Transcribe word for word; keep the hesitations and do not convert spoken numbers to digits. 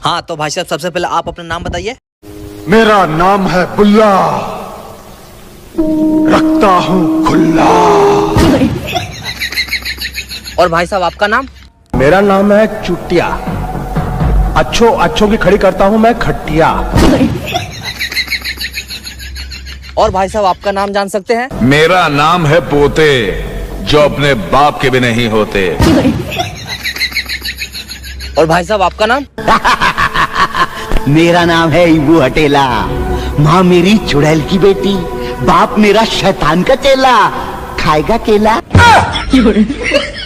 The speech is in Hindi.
हाँ तो भाई साहब सबसे पहले आप अपना नाम बताइए। मेरा नाम है बुल्ला, रखता हूँ खुल्ला। और भाई साहब आपका नाम? मेरा नाम है चुटिया, अच्छो अच्छों की खड़ी करता हूँ मैं खटिया। और भाई साहब आपका नाम जान सकते हैं? मेरा नाम है पोते, जो अपने बाप के भी नहीं होते। और भाई साहब आपका नाम? मेरा नाम है इबू हटेला, माँ मेरी चुड़ैल की बेटी, बाप मेरा शैतान का चेला, खाएगा केला।